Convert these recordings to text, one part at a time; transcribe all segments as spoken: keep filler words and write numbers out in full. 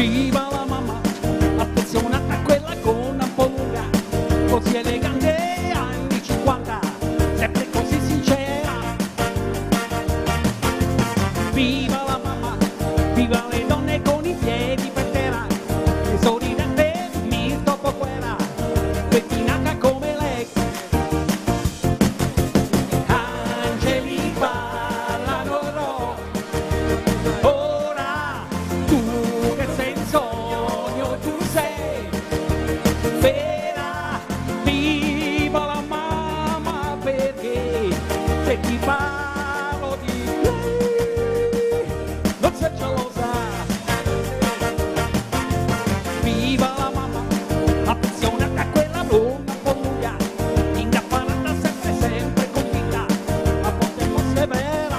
Viva la mamma, affezionata a quella gonna un po' lunga, così elegante anni cinquanta, sempre così sincera. Viva la mamma, viva le donne con i piedi per terra, che sorridente mi dopo guerra, pettinata come lei. Angeli ballano rock, ora tu che sei in sogno, tu sei vera. Viva la mamma, perché se ti parlo di lei non sei gelosa. Viva la mamma, appassionata a quella blonda un po' lunga, ingaffarata sempre sempre convinta, a volte un po' severa.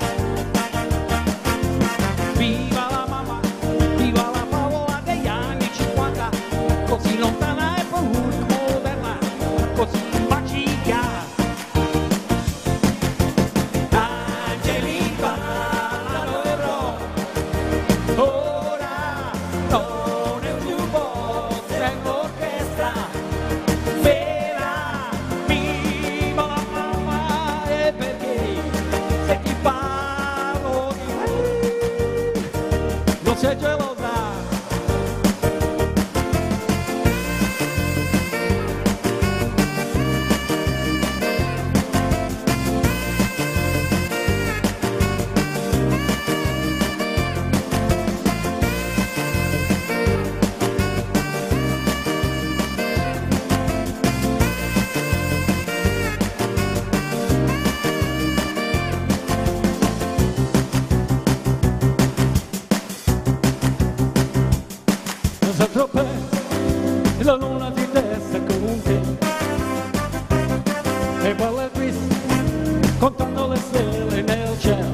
Viva la mamma, viva la favola degli anni cinquanta, così lontana e poi moderna, così magica. Angeli ballano il rock, ora non è un jukebox, è un'orchestra vera. Viva la mamma, e perché se ti parlo di lei non sei gelosa. Saint-Tropez, la luna di testa con te, e balla il twist contando le stelle nel cielo.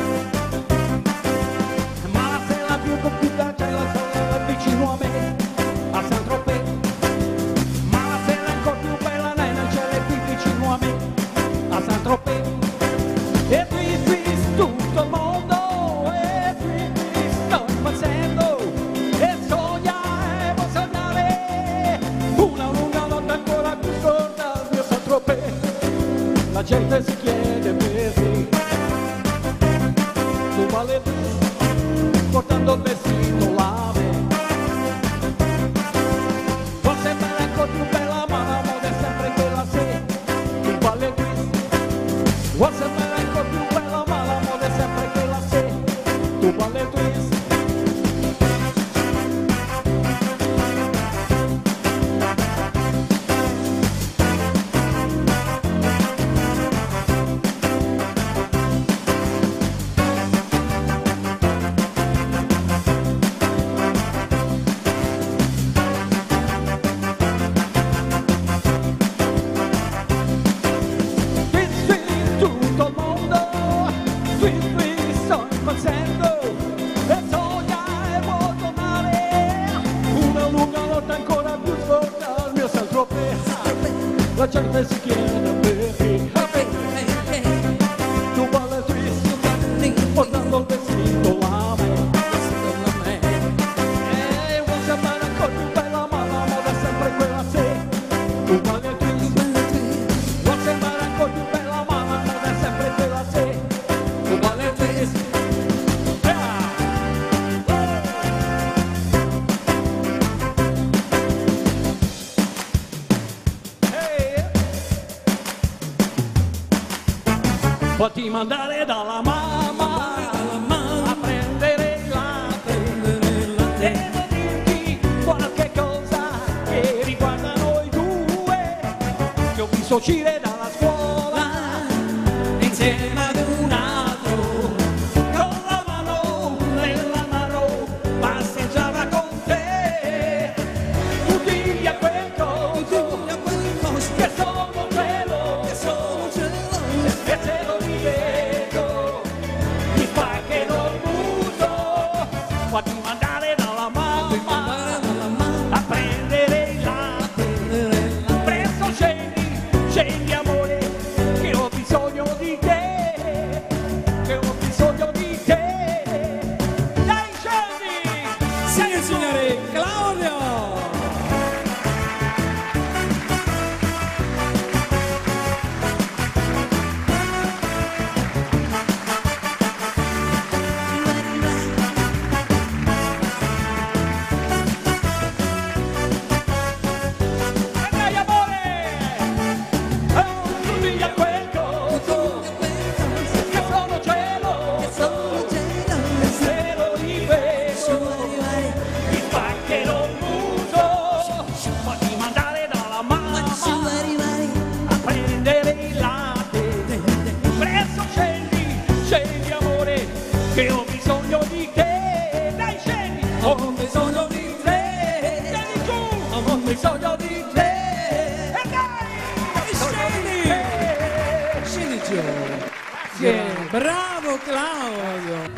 Ma la sera più compiuta c'è la sole vicino a me, a Saint-Tropez. Ma la sera ancora più bella nel cielo qui vicino a me, a Saint-Tropez. E twist, twist tutto il mondo, e twist, twist sto impazzendo, e sogna e vuoi sognare una lunga notte ancora più corta al mio Saint-Tropez. La gente si chiede perché tu balli portando il vestito lame. Può sembrare ancora più bella ma la moda è sempre quella, se tu balli il twist. Può sembrare ancora più bella ma la moda è sempre quella, se tu balli il twist. Twist, twist tutto il mondo, twist, twist sto impazzendo, e sogna e vuoi tornare una lunga notte ancora più forte al mio Saint-Tropez. La gente si chiede perché tu balli il twist portando il vestito lame. E vuoi sembrare ancora più bella ma la moda è sempre quella, se tu balli il twist. Vuoi sembrare ancora più bella ma la moda è sempre quella, se tu balli il twist. Fatti mandare dalla mamma a prendere il latte e a dirti qualche cosa che riguarda noi due, che ho visto uscire dalla scuola insieme ad un altro, con la mano nella mano passeggiava con te. Tu digli a quel coso che sono geloso, e se lo dico mi spaccherò il muso. Fatti mandare dalla mamma a prendere il latte, presto scendi, scendi amore, che ho bisogno di te, che ho bisogno di te. Dai scendi! Sì, sì. che ho bisogno di te. Dai, scendi! Ho bisogno di te. Scendi giù! Ho bisogno di te. E dai! Scendi! Scendi giù! Grazie. Bravo Claudio!